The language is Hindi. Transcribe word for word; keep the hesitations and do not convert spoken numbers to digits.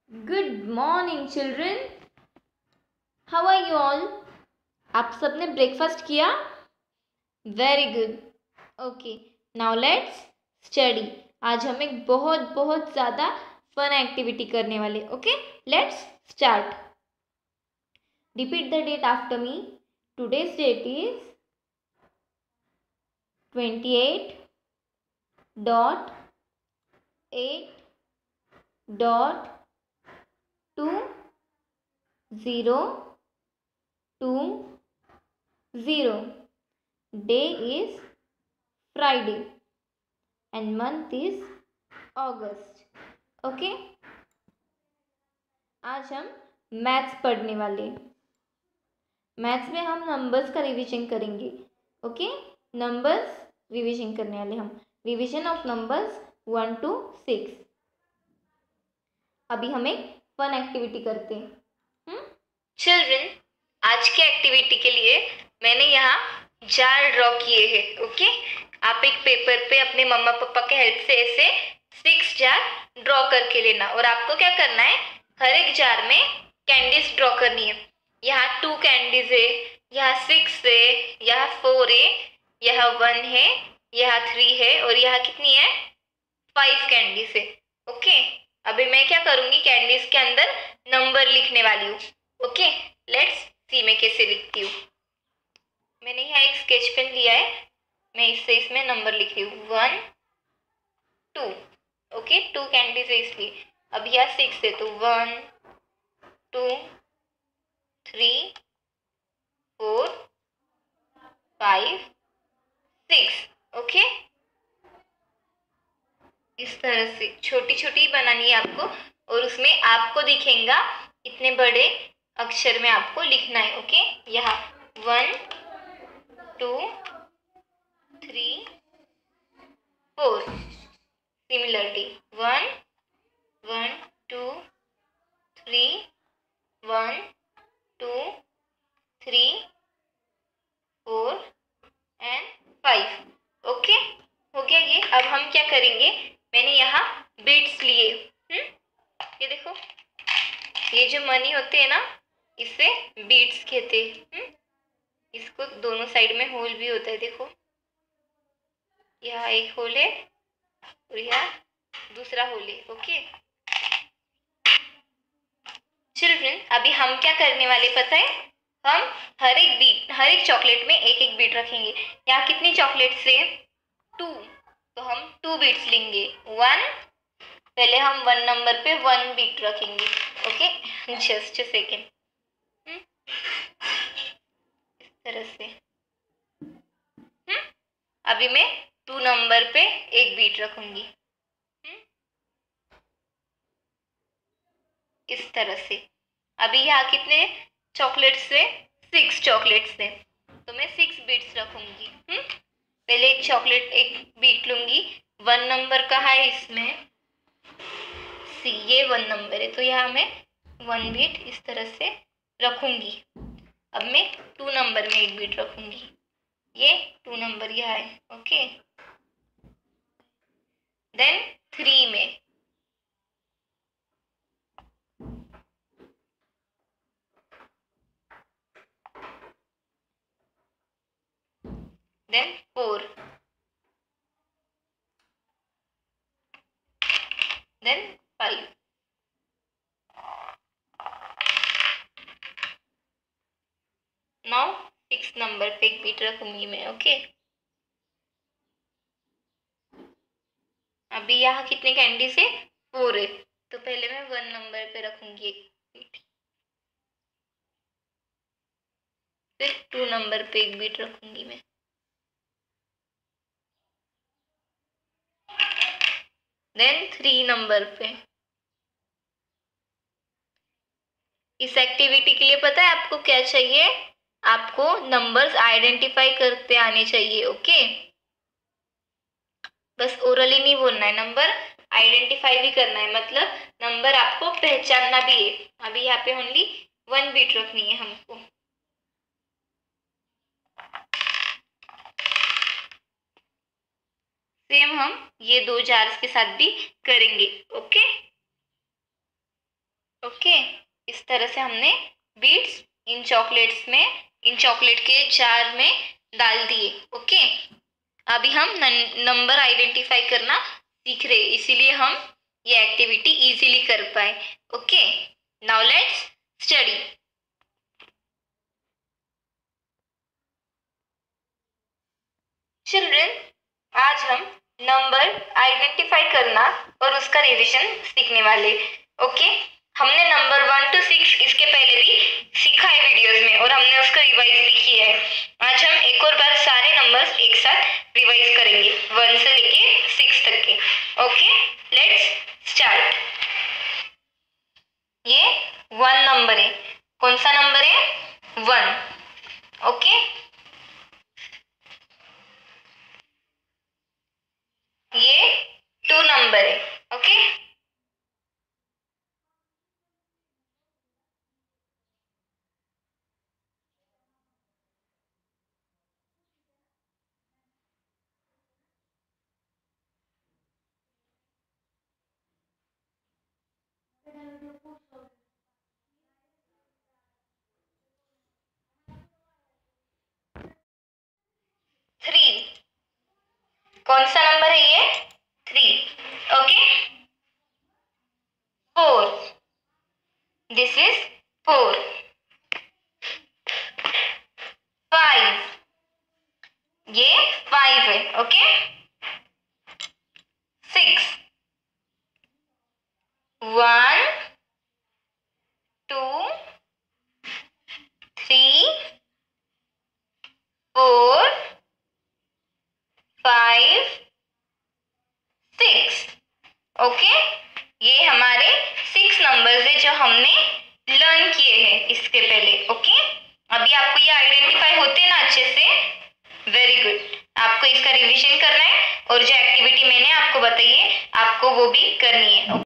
Good morning children. How are you all? आप सबने ब्रेकफास्ट किया? Very good. Okay, now let's study. आज हम एक बहुत बहुत ज़्यादा फन एक्टिविटी करने वाले. Okay, let's start. Repeat the date after me. Today's date is twenty eight dot eight dot two zero two zero. Day is Friday and month is August. Okay, आज हम मैथ्स पढ़ने वाले. मैथ्स में हम नंबर्स का रिवीजन करेंगे. ओके, नंबर्स रिवीजन करने वाले हम. Revision of numbers one two six. अभी हम एक फन एक्टिविटी करते हैं. चिल्ड्रन, आज के एक्टिविटी के लिए मैंने यहाँ जार ड्रॉ किए हैं. ओके, आप एक पेपर पे अपने मम्मा पापा के हेल्प से ऐसे सिक्स जार ड्रॉ करके लेना. और आपको क्या करना है, हर एक जार में कैंडीज ड्रॉ करनी है. यहाँ टू कैंडीज है, यहाँ सिक्स है, यहाँ फोर है, यहाँ वन है, यहाँ थ्री है और यहाँ कितनी है, फाइव कैंडीज है. ओके, अभी मैं क्या करूँगी, कैंडीज के अंदर नंबर लिखने वाली हूँ. ओके, लेट्स सी मैं कैसे लिखती हूँ. मैंने यहाँ एक स्केच पेन लिया है, मैं इससे इसमें नंबर लिख रही हूँ. One two. Okay, two candies है इसलिए. अब यहाँ सिक्स है तो one two three four five six. Okay, इस तरह से छोटी छोटी बनानी है आपको और उसमें आपको दिखेगा इतने बड़े अक्षर में आपको लिखना है. ओके, यहाँ one two three four. Similarly one one two three one two three four and five. Okay, हो गया ये. अब हम क्या करेंगे, मैंने यहाँ बीट्स लिए. ये देखो, ये जो मनी होते हैं ना, इसे बीट्स कहते हैं. इसको दोनों साइड में होल भी होता है. देखो, यहाँ एक होल है और यहाँ दूसरा होल है. ओके चिल्ड्रन, अभी हम क्या करने वाले पता है, हम हर एक बीट हर एक चॉकलेट में एक एक बीट रखेंगे. यहाँ कितनी चॉकलेट्स है, टू. तो हम टू बीट्स लेंगे. वन, पहले हम वन नंबर पे वन बीट रखेंगे. Okay, just a second. इस तरह से. हम्म अभी मैं टू नंबर पे एक बीट रखूंगी. हुँ? इस तरह से. अभी यहाँ कितने चॉकलेट्स से, सिक्स चॉकलेट्स से, तो मैं सिक्स बीट्स रखूंगी. हुँ? पहले एक चॉकलेट एक बीट लूंगी. वन नंबर कहाँ है इसमें, सी, ये वन नंबर है तो यहाँ मैं वन बीट इस तरह से रखूंगी. अब मैं टू नंबर में एक बीट रखूंगी. ये टू नंबर यहाँ है. ओके, देन थ्री में, then four, then five. Now six नंबर पे एक बीट रखूंगी मैं. ओके, अभी यहाँ कितने कैंडी से, फोर है, तो पहले मैं वन नंबर पे रखूंगी एक बीट. फिर टू नंबर पे एक बीट रखूंगी मैं. देन थ्री नंबर पे. इस एक्टिविटी के लिए पता है आपको क्या चाहिए, आपको नंबर्स आइडेंटिफाई करते आने चाहिए. ओके, बस ओरली नहीं बोलना है, नंबर आइडेंटिफाई भी करना है. मतलब नंबर आपको पहचानना भी है. अभी यहाँ पे ओनली वन बीट रखनी है हमको. सेम हम ये दो जार्स के साथ भी करेंगे. ओके, ओके, इस तरह से हमने बीट्स इन चॉकलेट्स में, इन चॉकलेट के जार में डाल दिए। ओके, अभी हम नंबर आइडेंटिफाई करना सीख रहे, इसीलिए हम ये एक्टिविटी इजीली कर पाए। Okay, now let's study. Children, आज हम नंबर आइडेंटिफाई करना और उसका रिवीजन सीखने वाले। ओके, हमने नंबर वन टू सिक्स इसके पहले भी सीखा है वीडियोस में और हमने उसको रिवाइज भी किया है। आज हम एक और बार सारे नंबर्स एक साथ रिवाइज करेंगे, वन से लेके सिक्स तक के। Okay, let's start. ये वन नंबर है। कौन सा नंबर है? वन। ओके, ये टू नंबर है। Okay, three. कौन सा नंबर है ये? Three. Okay, four. This is four. Five. ये फाइव है। Okay, six. One, two, three, four, five, six. Okay, ये हमारे सिक्स नंबर्स है जो हमने लर्न किए हैं इसके पहले। ओके, अभी आपको ये आइडेंटिफाई होते हैं ना अच्छे से? Very good. आपको इसका रिवीजन करना है और जो एक्टिविटी मैंने आपको बताई है आपको वो भी करनी है।